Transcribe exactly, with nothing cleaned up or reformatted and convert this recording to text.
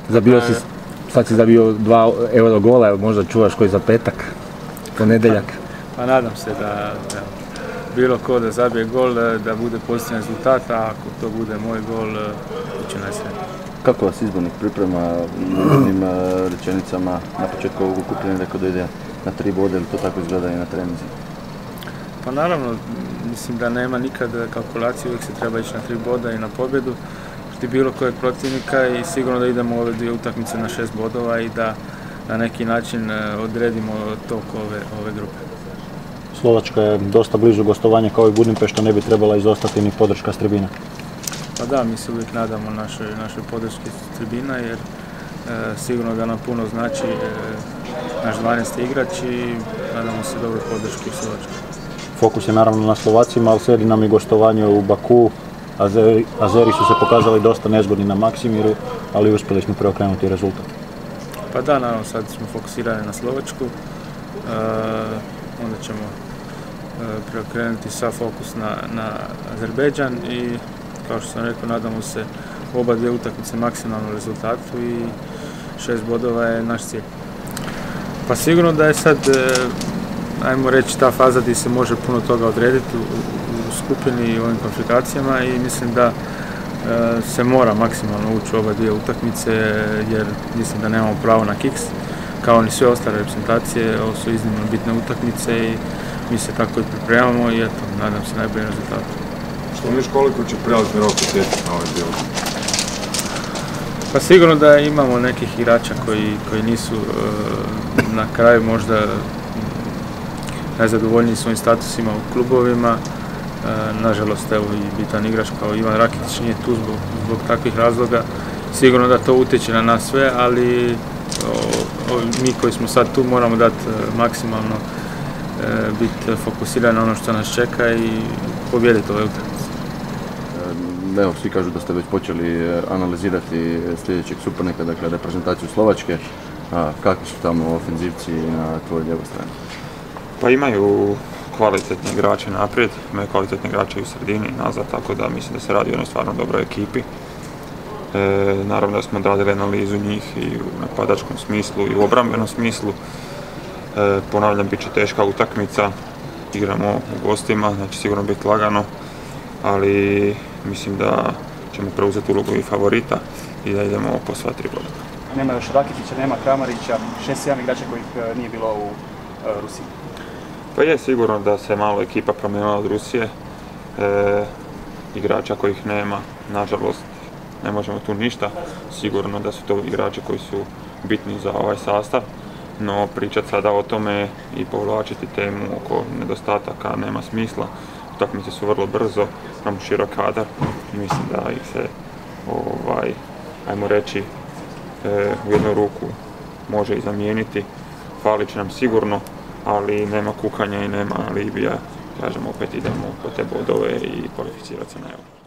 Zabio si, sad si zabio dva euro gola, možda čuvaš koji za petak, ponedjeljak. Pa nadam se da, da bilo ko da zabije gol, da bude pozitivan rezultat, a ako to bude moj gol, bit ću najsretniji. Kako vas izbornik priprema jednim rečenicama na početku ovog okupljanja, rekao da ide na tri bode, ili to tako izgleda i na treninzi? Pa naravno, mislim da nema nikad kalkulacije, uvijek se treba ići na tri boda i na pobjedu protiv bilo kojeg protivnika i sigurno da idemo ove dvije utakmice na šest bodova i da na neki način odredimo tok ove, ove grupe. Slovačka je dosta blizu gostovanja kao i Budimpešta, ne bi trebala izostati ni podrška s tribina. Pa da, mi se uvijek nadamo našoj, našoj podrški s tribina jer e, sigurno da nam puno znači e, naš dvanaesti igrač i nadamo se dobre podrške u Slovačkoj. Fokus je naravno na Slovacima, ali slijedi nam i gostovanje u Baku. Azeri, Azeri su se pokazali dosta nezgodni na Maksimiru, ali uspjeli smo preokrenuti rezultat. Pa da, naravno sad smo fokusirani na Slovačku, e, onda ćemo e, preokrenuti sav fokus na, na Azerbejdžan i kao što sam rekao, nadamo se oba dvije utakmice maksimalnom rezultatu i šest bodova je naš cilj. Pa sigurno da je sad, ajmo reći, ta faza gdje se može puno toga odrediti u, u skupini i u ovim kvalifikacijama i mislim da e, se mora maksimalno ući u oba dvije utakmice jer mislim da nemamo pravo na kiks kao ni sve ostale reprezentacije. Ovo su iznimno bitne utakmice i mi se tako i pripremamo i eto, nadam se najboljim rezultatom. Što misliš koliko će prelazni rok utjecati na ovaj dio? Pa sigurno da imamo nekih igrača koji, koji nisu e, na kraju možda najzadovoljniji svojim statusima u klubovima. E, nažalost, evo i bitan igrač kao Ivan Rakitić nije tu zbog, zbog takvih razloga. Sigurno da to utječe na nas sve, ali o, o, mi koji smo sad tu moramo dati maksimalno e, biti fokusirani na ono što nas čeka i pobijediti ove utakmice. Evo, svi kažu da ste već počeli analizirati sljedećeg suparnika, dakle reprezentaciju Slovačke. A, kakvi su tamo ofenzivci na tvojoj lijevoj strani? Pa imaju kvalitetni igrače naprijed, imaju kvalitetni igrače i u sredini i nazad, tako da mislim da se radi o jednoj stvarno dobroj ekipi. E, naravno da smo odradili analizu njih i u napadačkom smislu i u obrambenom smislu. E, ponavljam, bit će teška utakmica, igramo u gostima, znači sigurno biti lagano, ali mislim da ćemo preuzeti ulogu i favorita i da idemo po sva tri boda. Nema još Rakitića, nema Kramarića, šest sedam igrača kojih nije bilo u e, Rusiji. Pa je sigurno da se malo ekipa promijenila od Rusije, e, igrača kojih nema, nažalost ne možemo tu ništa, sigurno da su to igrači koji su bitni za ovaj sastav, no pričati sada o tome i povlačiti temu oko nedostataka nema smisla. Utakmice su vrlo brzo, imamo širok kadar i mislim da ih se, ovaj, ajmo reći, e, u jednu ruku može i zamijeniti. Falit će nam sigurno, ali nema kukanja i nema alibija. Kažemo, opet idemo po te bodove i kvalificirati se na euro.